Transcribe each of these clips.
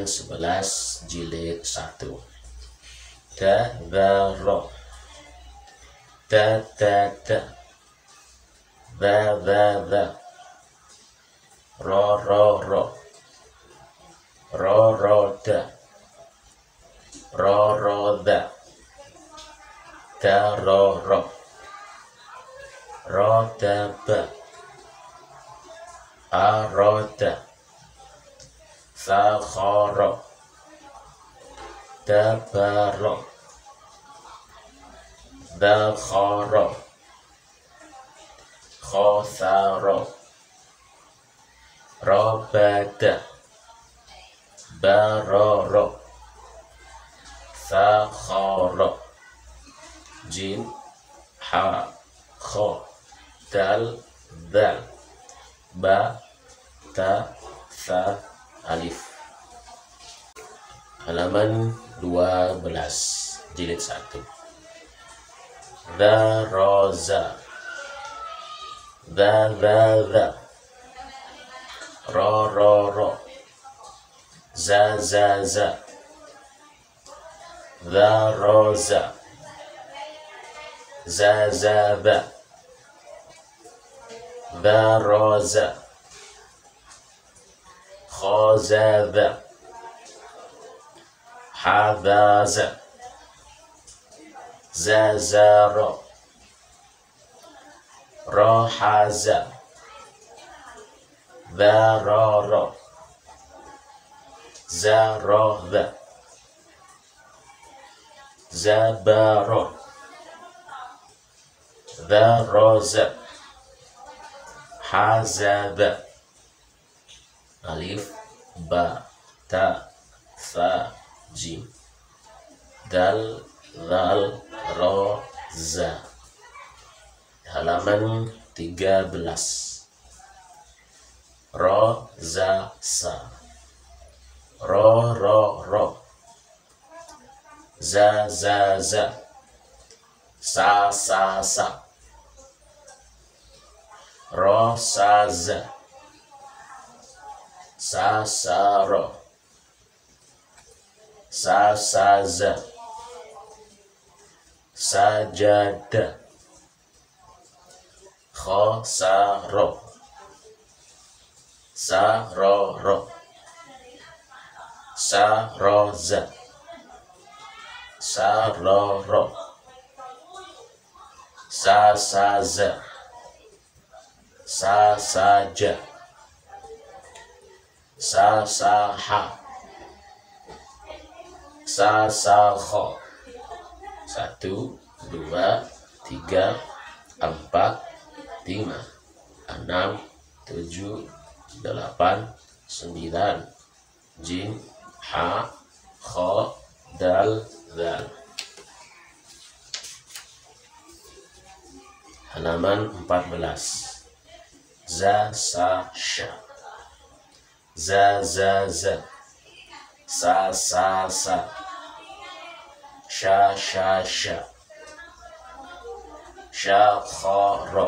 halaman 11 jilid 1. Tadhara, ta, dha, ro, da, tarara, rataba, arata, fakhara, tabara, dakhara, khathara, rabata, barara, fakhara, jim, ha, kha, dal, dal, ba, ta, tha, alif. Halaman 12 jilid 1. Dharaza, dha, ra, za, dharaza, za, dharaza, khazaza, hadaza, zazara, rahaza, dharara, zarada, zabara, dharaza, hazaba, alif, ba, ta, tha, jim, dal, dhal, ra, za. Halaman 13. Ra, za, sa, ra, za, sa, ra, sa, ra, sa, sajada, khasara, sarara, saraza, sarara, sasaza, sasaja, sasaha, sasakha. 1, 2, 3, 4, 5, 6, 7, 8, 9, jim, ha, kha, dal, dhal. Halaman 14. Za, sa, sha, za, sa, sha, sha, khara,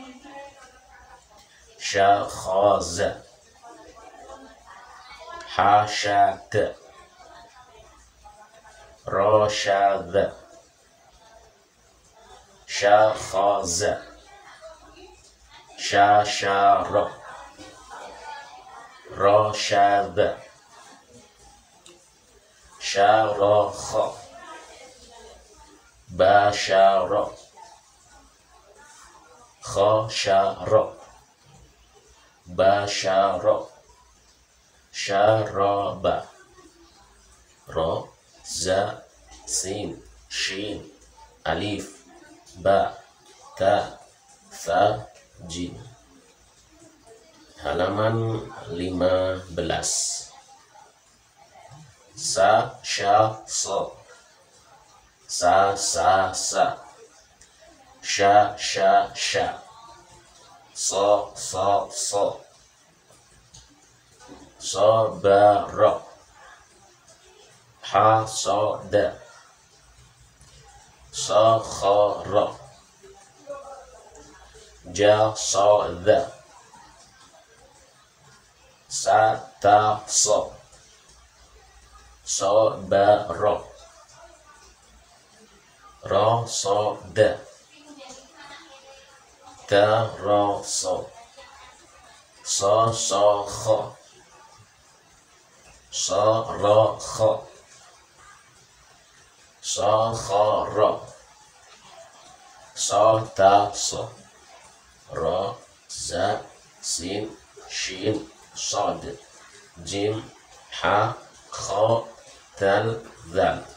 sha, khaza, hashata, rashada, sha, khaza, shashara, rashada, sharakha, bashara, khashara, bashara, sharaba, ra, za, sin, shin, alif, ba, ta, tha, jim. Halaman 15. Sa, sha, so, sa, sha, so, sabara, hasada, sakhara, jasada, satasa, صبر رصد تراصى صاصخ صرخ صخر صاتص را زا سين شين صاد جيم ح خ دال ذال.